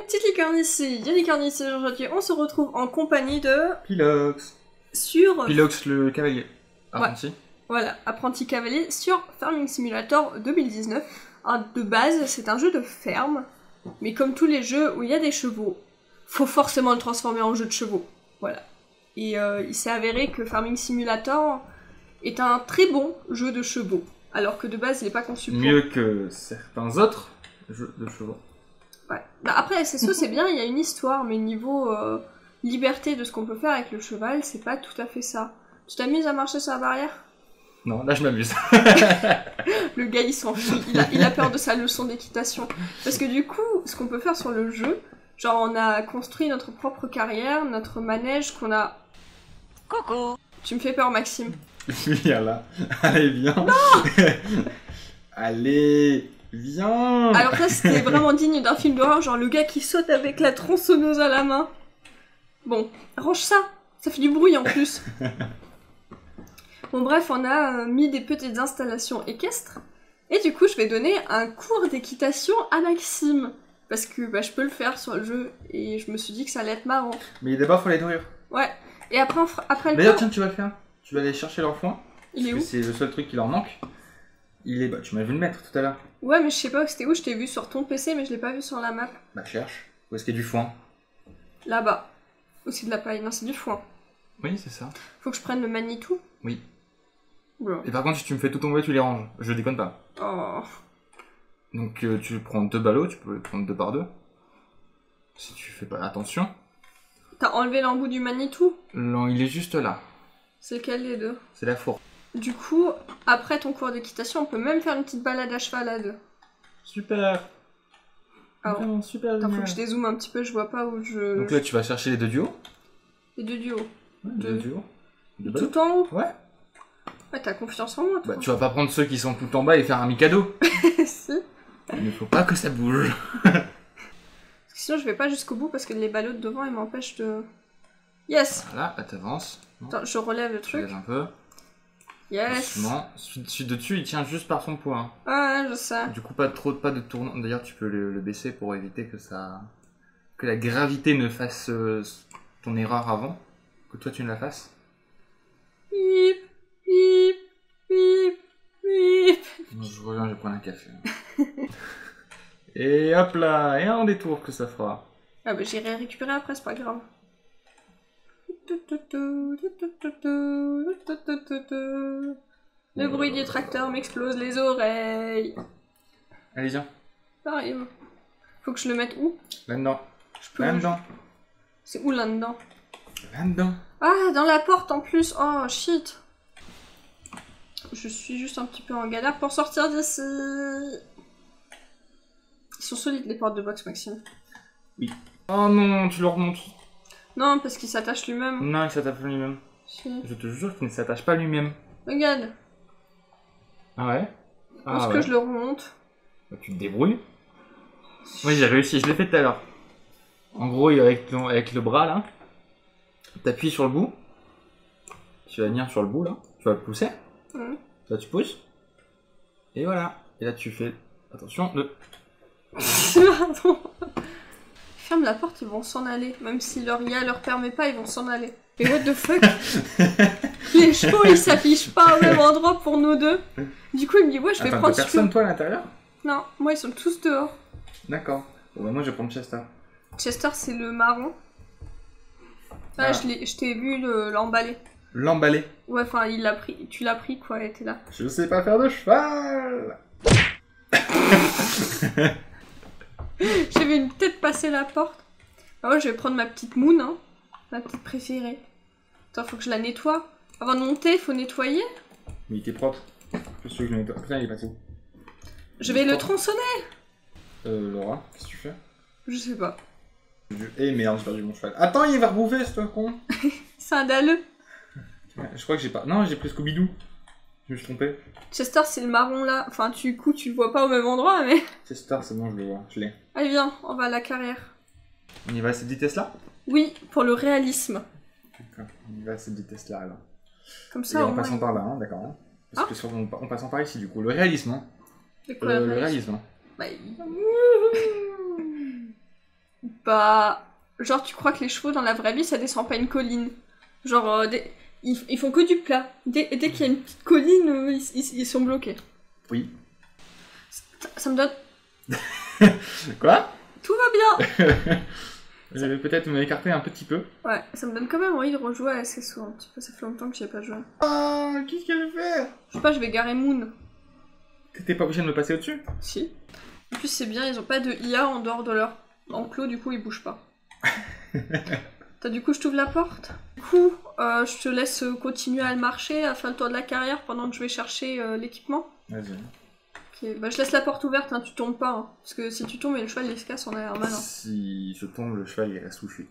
petite licorne ici, il y a licorne ici. Aujourd'hui, on se retrouve en compagnie de... Pilox. Sur... Pilox le cavalier. Apprenti. Ouais. Voilà, apprenti cavalier sur Farming Simulator 2019. Alors, de base, c'est un jeu de ferme, mais comme tous les jeux où il y a des chevaux, faut forcément le transformer en jeu de chevaux. Voilà. Et il s'est avéré que Farming Simulator est un très bon jeu de chevaux, alors que de base, il n'est pas conçu pour... Mieux que certains autres jeux de chevaux. Ouais. Bah après, SSO, c'est bien, il y a une histoire, mais niveau liberté de ce qu'on peut faire avec le cheval, c'est pas tout à fait ça. Tu t'amuses à marcher sur la barrière? Non, là je m'amuse. Le gars, il s'en fout, il a peur de sa leçon d'équitation. Parce que du coup, ce qu'on peut faire sur le jeu, genre on a construit notre propre carrière, notre manège qu'on a... Coucou. Tu me fais peur, Maxime. Viens là. Allez, viens. Allez, viens. Alors ça, c'était vraiment digne d'un film d'horreur, genre le gars qui saute avec la tronçonneuse à la main. Bon, range ça, ça fait du bruit en plus. Bon bref, on a mis des petites installations équestres. Et du coup, je vais donner un cours d'équitation à Maxime. Parce que bah, je peux le faire sur le jeu. Et je me suis dit que ça allait être marrant. Mais d'abord, faut les nourrir. Ouais. Et après, après le D'ailleurs, cours... tiens, tu vas le faire. Tu vas aller chercher leur foin. Il est où? C'est le seul truc qui leur manque. Il est... Bah, tu m'as vu le mettre tout à l'heure. Ouais, mais je sais pas c'était où. Je t'ai vu sur ton PC, mais je l'ai pas vu sur la map. Bah, cherche. Où est-ce qu'il y a du foin? Là-bas. Ou c'est de la paille? Non, c'est du foin. Oui, c'est ça. Faut que je prenne le Manitou? Oui. Oula. Et par contre, si tu me fais tout tomber, tu les ranges. Je déconne pas. Oh. Donc, tu prends 2 ballots, tu peux les prendre 2 par 2. Si tu fais pas attention. T'as enlevé l'embout du Manitou? Non, il est juste là. C'est lequel des deux? C'est la fourre. Du coup, après ton cours d'équitation, on peut même faire une petite balade à cheval à deux. Super. Alors, Vraiment super attends, faut génial. que je dézoome un petit peu, je vois pas où je... Donc là, tu vas chercher les 2 duos. Les deux duos. Deux duos. Deux ballots. Tout en haut? Ouais. Ouais, t'as confiance en moi, toi. Bah, tu vas pas prendre ceux qui sont tout en bas et faire un Mikado. Si. Il ne faut pas que ça bouge. Parce que sinon, je vais pas jusqu'au bout parce que les ballots de devant, ils m'empêchent de... Yes! Voilà, là t'avances. Attends, je relève le Tu truc. lèves un peu. Yes! Doucement. Celui de dessus, il tient juste par son poids. Ouais, je sais. Du coup, pas de tournant. D'ailleurs, tu peux le baisser pour éviter que ça... Que la gravité ne fasse ton erreur avant. Que toi, tu ne la fasses. Pip, pip, pip, pip. Je reviens, je vais prendre un café. Et hop là, et un détour que ça fera. Ah bah j'irai récupérer après, c'est pas grave. Le bruit du tracteur m'explose les oreilles. Allez, viens. Ça arrive. Faut que je le mette où? Là-dedans. Je peux. Là-dedans. C'est où là-dedans? Là-dedans. Ah, dans la porte en plus. Oh shit. Je suis juste un petit peu en galère pour sortir d'ici. Ils sont solides les portes de box, Maxime. Oui. Oh non, tu le remontes. Non, parce qu'il s'attache lui-même. Non, il s'attache pas lui-même. Si. Je te jure qu'il ne s'attache pas lui-même. Regarde. Ah ouais? Est-ce que je le remonte? Bah, tu te débrouilles. Oui, j'ai réussi, je l'ai fait tout à l'heure. En gros, avec le bras là, t'appuies sur le bout. Tu vas venir sur le bout là, tu vas le pousser. Là, tu pousses. Et voilà. Et là, tu fais attention de. Pardon. Ferme la porte, ils vont s'en aller. Même si leur IA leur permet pas, ils vont s'en aller. Et what the fuck? Les chevaux, ils s'affichent pas au même endroit pour nous deux. Du coup, il me dit, ouais, je vais Attends, prendre t'as personne toi à l'intérieur? Non, moi, ils sont tous dehors. D'accord. Bon, bah, moi, je vais prendre Chester. Chester, c'est le marron. Ah, je t'ai vu l'emballer. L'emballer. Ouais, enfin, il l'a pris. Tu l'as pris, quoi, elle était là. Je sais pas faire de cheval. J'ai vu une tête passer la porte. Ah ouais, je vais prendre ma petite Moon, hein. Ma petite préférée. Attends, faut que je la nettoie. Avant de monter, faut nettoyer. Mais il était propre. Je suis sûr que je le nettoie. Putain, il est passé où? Je vais le tronçonner. Laura, qu'est-ce que tu fais? Je sais pas. Eh merde, j'ai perdu mon cheval. Attends, il va rebouffer, ce con. C'est un dalleux. Je crois que j'ai pas... Non, j'ai pris Scooby-Doo. Je me suis trompé. Chester, c'est le marron là. Enfin, tu le vois pas au même endroit, mais... Chester, c'est bon, je le vois. Je l'ai. Allez, viens, on va à la carrière. On y va à cette vitesse-là? Oui, pour le réalisme. D'accord, on y va à cette vitesse-là, alors. Comme ça, Et au en moins... passant par là, hein, d'accord. Hein. Parce que en passant par ici, du coup. Le réalisme, hein. C'est quoi Le réalisme. Hein. Bah, Bah, genre tu crois que les chevaux dans la vraie vie ça descend pas une colline. Genre, ils font que du plat. Dès qu'il y a une petite colline, ils sont bloqués. Oui. Ça me donne... Quoi? Tout va bien. Je vais peut-être m'écarter un petit peu. Ouais, ça me donne quand même envie de rejouer à SSO un petit peu. Ça fait longtemps que j'y ai pas joué. Ah, qu'est-ce qu'elle fait? Je sais pas, je vais garer Moon. T'étais pas obligé de me passer au-dessus? Si. En plus c'est bien, ils ont pas de IA en dehors de leur enclos, du coup ils bougent pas. Du coup je t'ouvre la porte. Du coup, je te laisse continuer à le marcher, à faire le tour de la carrière pendant que je vais chercher l'équipement. Vas-y. Ok, bah je laisse la porte ouverte, hein, tu tombes pas. Hein, parce que si tu tombes et le cheval il se casse, on a l'air malin. Si je tombe, le cheval il reste touché.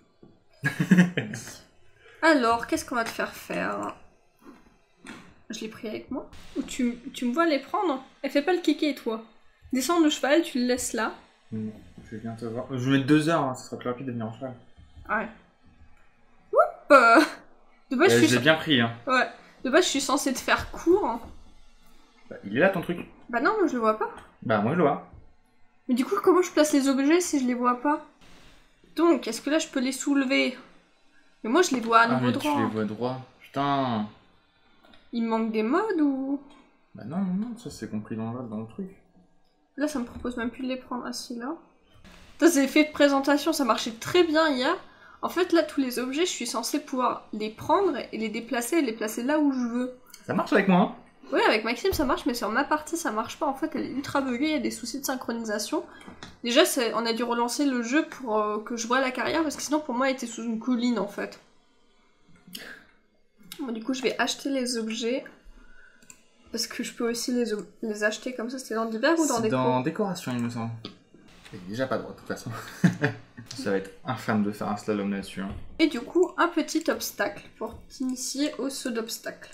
Alors, qu'est-ce qu'on va te faire faire? Je l'ai pris avec moi. Ou tu me vois les prendre? Elle fait pas le kéké, toi. Descends le cheval, tu le laisses là. Non, je viens te voir. Je vais mettre 2 heures, hein, ça sera plus rapide de venir en cheval. Ouais. Oups. De base, Je l'ai bien pris, hein. Ouais. De base, je suis censée te faire court. Bah, il est là ton truc. Bah non, moi je le vois pas. Bah, moi je le vois. Mais du coup, comment je place les objets si je les vois pas? Donc, est-ce que là je peux les soulever? Mais moi je les vois à nouveau mais droit. tu les vois droit. Putain. Il me manque des modes ou... Bah non, non, non, ça c'est compris dans le truc. Là, ça me propose même plus de les prendre. Ah si, là. Ça, c'est effet de présentation, ça marchait très bien hier. En fait, là, tous les objets, je suis censée pouvoir les prendre et les déplacer et les placer là où je veux. Ça marche avec moi, hein? Oui, avec Maxime, ça marche, mais sur ma partie, ça marche pas. En fait, elle est ultra buggée, il y a des soucis de synchronisation. Déjà, on a dû relancer le jeu pour que je voie la carrière, parce que sinon, pour moi, elle était sous une colline, en fait. Bon, du coup, je vais acheter les objets. Parce que je peux aussi les acheter comme ça. C'était dans divers ou dans déco? Dans décoration, il me semble. Et déjà pas droit, de toute façon. Ça va être infâme de faire un slalom là-dessus. Hein. Et du coup, un petit obstacle pour t'initier au saut d'obstacle.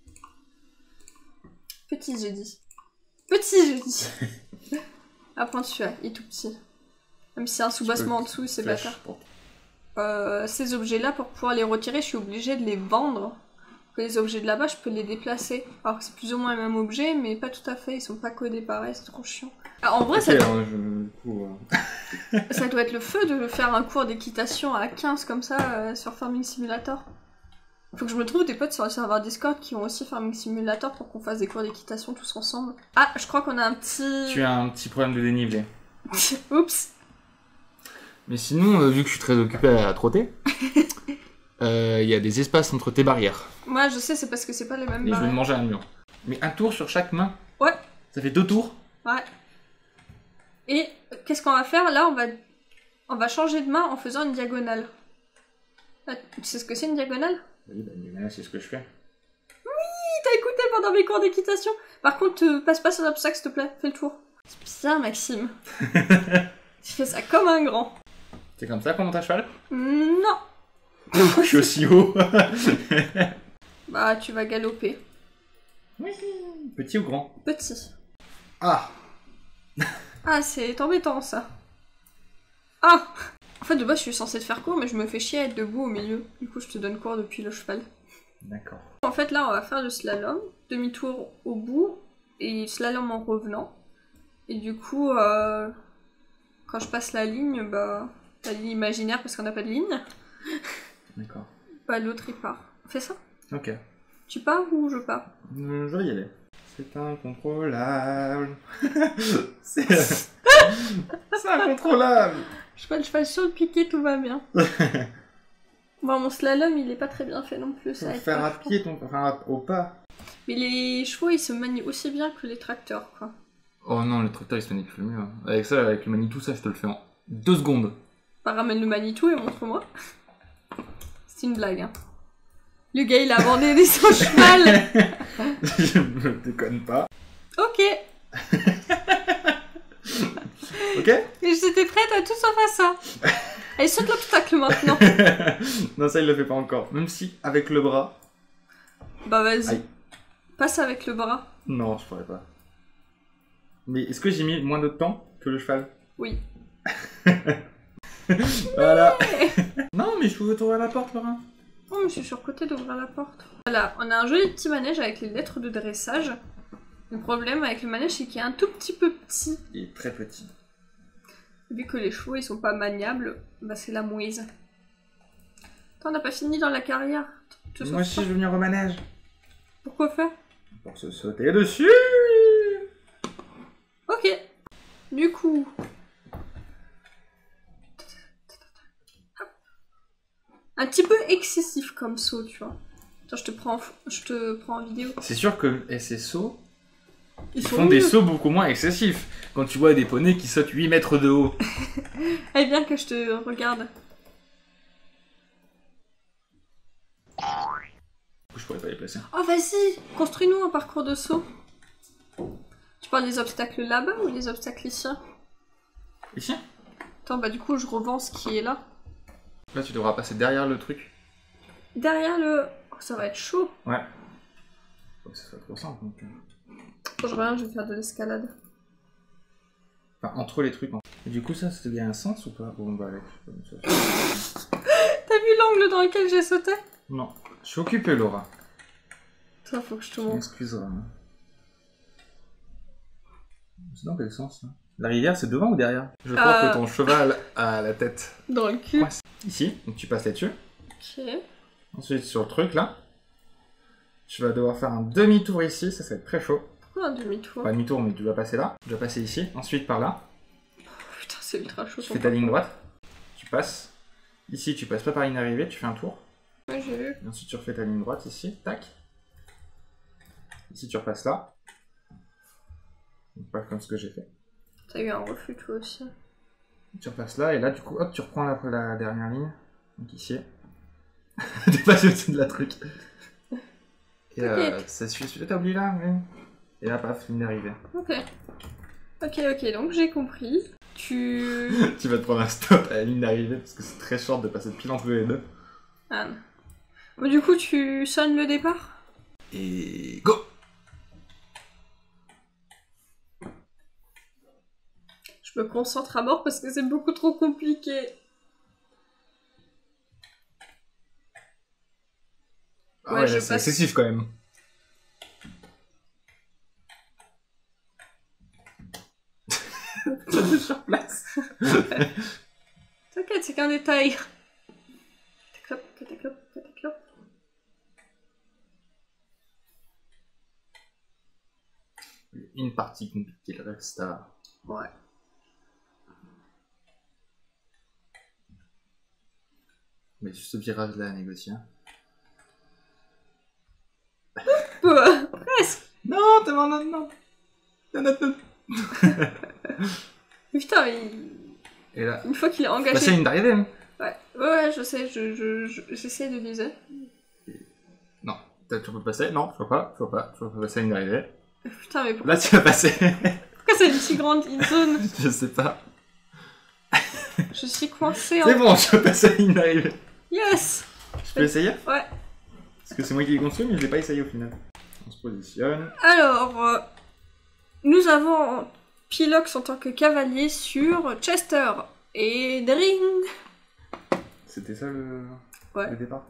Petit jeudi. Petit jeudi. Apprends celui-là, il est tout petit. Même si c'est un sous-bassement en dessous, c'est bâtard. Ces objets-là, pour pouvoir les retirer, je suis obligée de les vendre. Que les objets de là-bas, je peux les déplacer. Alors que c'est plus ou moins le même objet, mais pas tout à fait. Ils sont pas codés pareil, c'est trop chiant. Alors, en vrai, ça doit être le feu de faire un cours d'équitation à 15 comme ça sur Farming Simulator. Faut que je me trouve des potes sur le serveur Discord qui ont aussi Farming Simulator pour qu'on fasse des cours d'équitation tous ensemble. Ah, je crois qu'on a un petit... Tu as un petit problème de dénivelé. Oups. Mais sinon, vu que je suis très occupé à trotter, il y a des espaces entre tes barrières. Moi, je sais, c'est parce que c'est pas les mêmes Et barrières. je vais manger un mur. Mais un tour sur chaque main. Ouais. Ça fait 2 tours. Ouais. Et qu'est-ce qu'on va faire? Là, on va changer de main en faisant une diagonale. Ah, tu sais ce que c'est une diagonale? Oui, bah, là, c'est ce que je fais. Oui, t'as écouté pendant mes cours d'équitation. Par contre, passe pas sur l'obstacle, s'il te plaît. Fais le tour. C'est bien, Maxime. Tu fais ça comme un grand. C'est comme ça qu'on monte à cheval? Non. Je suis aussi haut. Bah, tu vas galoper. Oui. Petit ou grand? Petit. Ah. Ah, c'est embêtant, ça. Ah. En fait, de base, je suis censée te faire court, mais je me fais chier à être debout au milieu. Du coup, je te donne court depuis le cheval. D'accord. En fait, là, on va faire le slalom. Demi-tour au bout. Et slalom en revenant. Et du coup, quand je passe la ligne, bah... La ligne imaginaire, parce qu'on n'a pas de ligne. D'accord. Bah, l'autre, il part. Fais ça. Ok. Tu pars ou je pars? Je vais y aller. C'est incontrôlable. C'est incontrôlable. Je sais pas, le cheval sur le piqué, tout va bien. Bon, mon slalom, il est pas très bien fait non plus. Ça Faut va être faire pas à fou. pied, enfin au pas. Mais les chevaux, ils se manient aussi bien que les tracteurs, quoi. Oh non, le tracteur il se manipule mieux. Avec ça, avec le Manitou, ça je te le fais en 2 secondes. Bah, ramène le Manitou et montre-moi. C'est une blague, hein. Le gars, il a abandonné son cheval. Je ne déconne pas. Ok. Ok. Et j'étais prête à tout sauf à ça. Allez, saute l'obstacle maintenant. Non, ça il le fait pas encore. Même si, avec le bras. Bah, vas-y. Aïe. Passe avec le bras. Non, je pourrais pas. Mais est-ce que j'ai mis moins de temps que le cheval? Oui. Voilà. Non, mais je pouvais t'ouvrir la porte, Laura. Oh, mais je suis sur le côté d'ouvrir la porte. Voilà, on a un joli petit manège avec les lettres de dressage. Le problème avec le manège, c'est qu'il est un tout petit peu petit. Il est très petit. Vu que les chevaux ils sont pas maniables, bah c'est la mouise. Attends, on n'a pas fini dans la carrière. Moi aussi, je veux venir au manège. Pourquoi faire? Pour se sauter dessus. Ok. Du coup... Un petit peu excessif comme saut, tu vois. Attends, je te prends en vidéo. C'est sûr que ces sauts, ils sont font des mieux. sauts beaucoup moins excessifs. Quand tu vois des poneys qui sautent 8 mètres de haut. Allez, bien que je te regarde. Je pourrais pas les placer. Oh, vas-y, construis-nous un parcours de saut. Tu parles des obstacles là-bas ou des obstacles ici? Ici? Attends, bah du coup, je revends ce qui est là. Là, tu devras passer derrière le truc. Derrière le... Oh, ça va être chaud. Ouais. Faut que ça soit trop simple. Donc... Je reviens, je vais faire de l'escalade. Enfin, entre les trucs. Et du coup, ça a un sens ou pas? Bon, bah, allez. T'as vu l'angle dans lequel j'ai sauté? Non. Je suis occupé, Laura. Toi, faut que je te Tu montre. m'excuseras. C'est dans quel sens, là? La rivière, c'est devant ou derrière? Je crois que ton cheval a la tête. Dans le cul. Ouais, ici, donc tu passes là-dessus. Ok. Ensuite, sur le truc, là. Tu vas devoir faire un demi-tour ici, ça va être très chaud. Pourquoi un demi-tour? Pas demi-tour, mais tu dois passer là. Tu dois passer ici, ensuite par là. Putain, c'est ultra chaud. Tu fais ta ligne droite. Tu passes. Ici, tu passes pas par ligne d'arrivée, tu fais un tour. Ouais, j'ai vu. Et ensuite, tu refais ta ligne droite ici, tac. Ici, tu repasses là. Donc, pas comme ce que j'ai fait. T'as eu un refus, toi aussi. Tu repasses là, et là, du coup, hop, tu reprends la dernière ligne. Donc ici. T'es passé au-dessus de la truc. Et ça suit celui-là, t'as oublié là, oui. Et là, paf, ligne d'arrivée. Ok. Ok, donc j'ai compris. Tu vas te prendre un stop à la ligne d'arrivée, parce que c'est très short de passer pile entre les deux. Ah. Bon, du coup, tu sonnes le départ? Et go! Je me concentre à mort parce que c'est beaucoup trop compliqué. Ah Ouais, ouais, je là, c'est passe. excessif quand même. Ça te sur place. T'inquiète, c'est qu'un détail. Cataclop. Une partie compliquée, le reste à... Ouais. Mais juste ce virage là à négocier. Presque. Non, t'es non, non. Non. Putain, mais Et là, une fois qu'il est engagé... passer une d'arrivée. Hein. Ouais, je sais, j'essaie de viser. Non, tu peux passer. Non, je peux pas. Tu peux passer une d'arrivée. Putain, mais pourquoi Là, tu vas passer. c'est une si grande zone? Je sais pas. Je suis coincée en... C'est bon, je peux passer une d'arrivée. Yes. Je peux essayer? Ouais. Parce que c'est moi qui l'ai construit, mais je l'ai pas essayé au final. On se positionne. Alors, nous avons Pilox en tant que cavalier sur Chester et Dring. C'était ça le départ?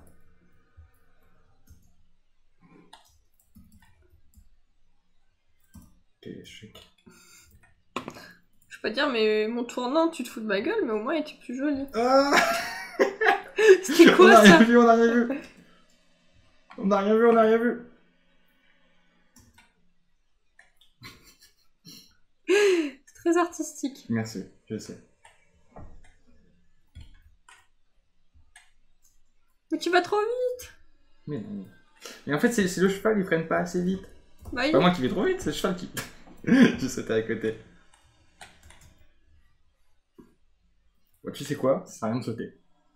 Ok, échec. Je peux pas dire, mais mon tournant, tu te fous de ma gueule, mais au moins il était plus joli. Ah. C'était quoi ça? On a rien vu. On a rien vu. C'est très artistique. Merci, je sais. Mais tu vas trop vite. Mais non. Mais en fait, c'est le cheval, il freine pas assez vite. Bah, C'est pas moi qui vais trop vite, c'est le cheval qui... Je sautais à côté. Bon, tu sais quoi? Ça sert à rien de sauter.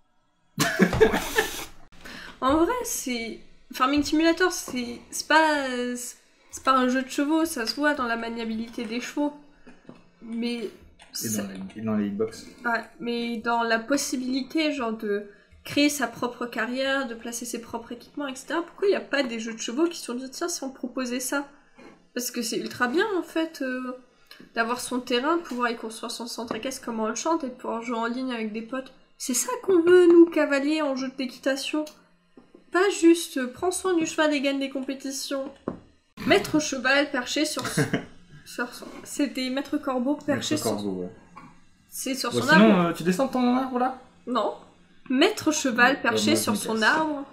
En vrai, c'est... Farming Simulator, c'est pas un jeu de chevaux, ça se voit dans la maniabilité des chevaux. Mais... Et dans les hitbox. Ouais, mais dans la possibilité, genre, de créer sa propre carrière, de placer ses propres équipements, etc. Pourquoi il n'y a pas des jeux de chevaux qui se sont dit, tiens, si on proposait ça? Parce que c'est ultra bien, en fait, d'avoir son terrain, de pouvoir y construire son centre équestre comme on le chante, et de pouvoir jouer en ligne avec des potes. C'est ça qu'on veut, nous, cavaliers, en jeu d'équitation. Pas juste, prends soin du cheval et gagne des compétitions. Maître cheval perché sur... C'était Maître Corbeau perché Corbeau, ouais. C'est sur Bon, son arbre. sinon, tu descends de ton arbre là? Non. Maître cheval perché moi, je sur me son casse. arbre.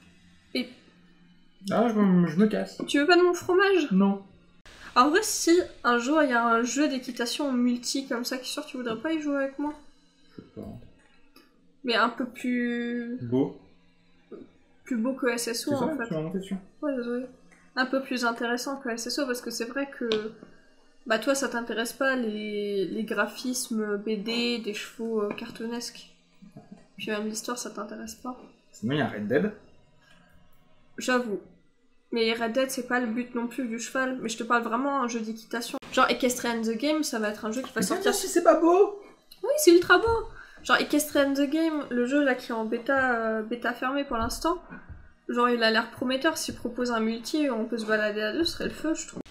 Ah, je me casse. Tu veux pas de mon fromage? Non. En vrai, si un jour il y a un jeu d'équitation multi comme ça qui sort, tu voudrais pas y jouer avec moi? Je sais pas. Mais un peu plus Beau. beau que SSO C'est ça, en fait. tu vas monter dessus. Ouais, désolé. Un peu plus intéressant que SSO parce que c'est vrai que bah toi ça t'intéresse pas les graphismes BD, des chevaux cartoonesques. Puis même l'histoire ça t'intéresse pas. Sinon, il y a Red Dead. J'avoue. Mais Red Dead c'est pas le but non plus du cheval, mais je te parle vraiment d'un jeu d'équitation. Genre Equestrian the Game, ça va être un jeu qui va sortir. si c'est pas beau. Oui, c'est ultra beau. Genre Equestrian the Game, le jeu là qui est en bêta fermée pour l'instant. Genre il a l'air prometteur, s'il propose un multi où on peut se balader à deux, ce serait le feu je trouve.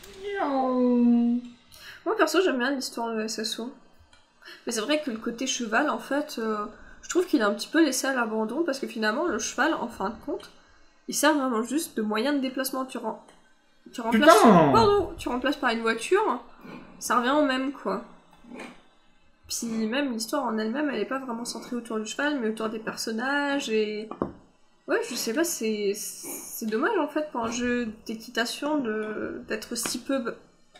Moi perso j'aime bien l'histoire de SSO. Mais c'est vrai que le côté cheval en fait, je trouve qu'il est un petit peu laissé à l'abandon parce que finalement le cheval en fin de compte, il sert vraiment juste de moyen de déplacement. Tu remplaces, pardon, tu remplaces par une voiture, ça revient au même quoi. Puis même l'histoire en elle-même, elle est pas vraiment centrée autour du cheval, mais autour des personnages et... Ouais, je sais pas, c'est dommage en fait pour un jeu d'équitation d'être si peu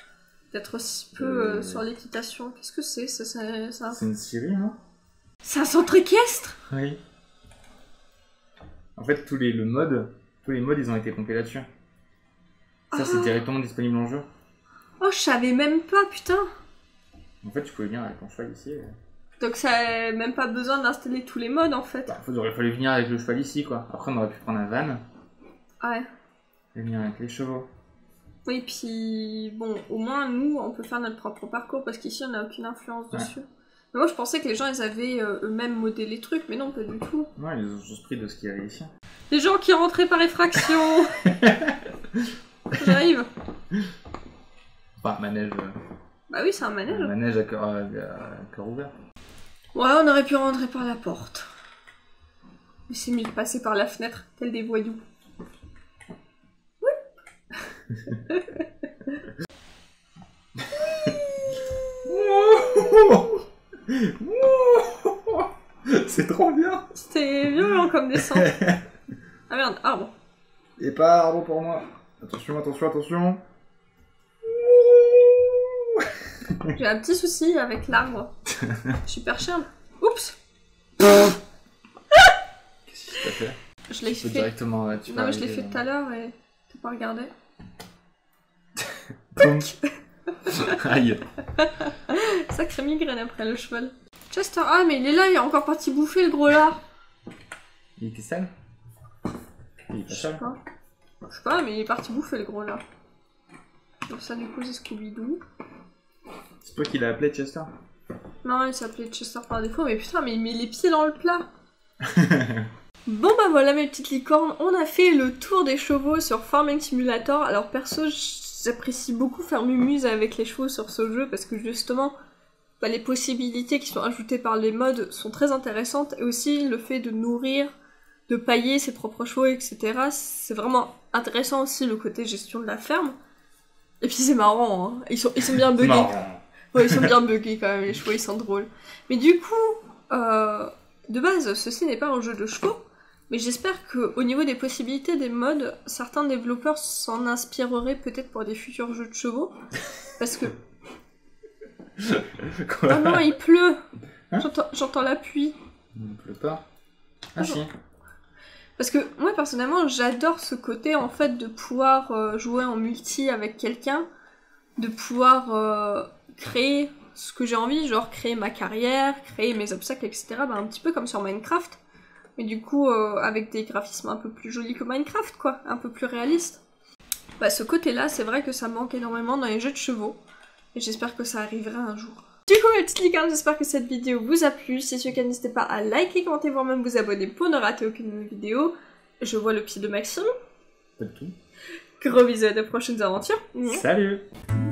sur l'équitation. Qu'est-ce que c'est ça C'est une série, hein? C'est un centre équestre? Oui. En fait, tous les modes, ils ont été compilés là-dessus. Ça, c'est directement disponible en jeu. Oh, je savais même pas, putain! En fait, tu pouvais venir avec ton cheval ici. Donc ça a même pas besoin d'installer tous les modes en fait. Bah, il aurait fallu venir avec le cheval ici, quoi. Après, on aurait pu prendre un van Ouais. et venir avec les chevaux. Oui, puis bon, au moins nous, on peut faire notre propre parcours parce qu'ici, on n'a aucune influence dessus. Mais moi, je pensais que les gens, ils avaient eux-mêmes modé les trucs, mais non, pas du tout. Ouais, ils ont juste pris de ce qu'il y avait ici. Les gens qui rentraient par effraction. J'arrive. Enfin, manège. Bah oui, c'est un manège. Manège à cœur ouvert. Ouais, on aurait pu rentrer par la porte. Mais c'est mieux de passer par la fenêtre, tel des voyous. C'est trop bien. C'était violent comme descente. Ah merde, arbre. Et pas arbre pour moi. Attention, attention, attention. J'ai un petit souci avec l'arbre. Super cher. Oups. Qu'est-ce que t'as fait? Je l'ai Tu peux fait. directement. Non mais je l'ai fait tout à l'heure et t'as pas regardé. Boum. Aïe. Sacré migraine après le cheval. Chester, ah mais il est là, il est encore parti bouffer le gros lard. Il était sale? Il est pas Je sais sale. pas. Je sais pas, mais il est parti bouffer le gros lard. Donc ça du coup c'est Scooby-Doo. C'est toi qui l'as appelé Chester? Non, il s'appelait Chester par défaut, mais putain, mais il met les pieds dans le plat. Bon bah voilà mes petites licornes, on a fait le tour des chevaux sur Farming Simulator. Alors perso, j'apprécie beaucoup faire mumuse avec les chevaux sur ce jeu parce que justement, bah, les possibilités qui sont ajoutées par les mods sont très intéressantes et aussi le fait de nourrir, de pailler ses propres chevaux, etc. C'est vraiment intéressant aussi le côté gestion de la ferme. Et puis c'est marrant, hein. Ils sont bien buggés. Ouais, ils sont bien buggés quand même, les chevaux, ils sont drôles. Mais du coup, de base, ceci n'est pas un jeu de chevaux, mais j'espère qu'au niveau des possibilités des mods, certains développeurs s'en inspireraient peut-être pour des futurs jeux de chevaux. Parce que... Quoi? Oh non, il pleut. Hein? J'entends la pluie. Il ne pleut pas. Ah si. Parce que moi, personnellement, j'adore ce côté, en fait, de pouvoir jouer en multi avec quelqu'un, de pouvoir créer ce que j'ai envie, genre créer ma carrière, créer mes obstacles, etc. Bah, un petit peu comme sur Minecraft. Mais du coup, avec des graphismes un peu plus jolis que Minecraft, quoi. Un peu plus réalistes. Bah, ce côté-là, c'est vrai que ça manque énormément dans les jeux de chevaux. Et j'espère que ça arrivera un jour. Du coup, mes petites licornes, j'espère que cette vidéo vous a plu. Si c'est le cas, n'hésitez pas à liker, commenter, voire même vous abonner pour ne rater aucune de mes vidéos. Je vois le pied de Maxime. Pas de tout. Gros bisous à de prochaines aventures. Salut.